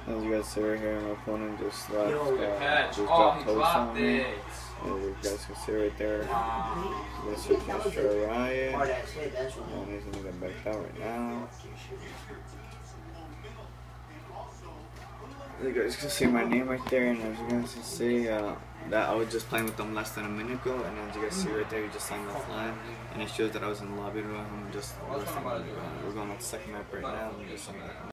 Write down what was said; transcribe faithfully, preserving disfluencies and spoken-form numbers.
As you guys see right here, my opponent just left, Yo, uh, just oh, dropped he post dropped on me. it. As you guys can see right there, Wow. this is Mister Riot, Hard ass hit, that's one. and he's gonna get backed out right now. You guys can see my name right there, and as you guys can see, uh, that I was just playing with them less than a minute ago, and as you guys see right there, he just signed offline, and it shows that I was in the lobby with him just listening. Uh, we're going on the second map right now, and just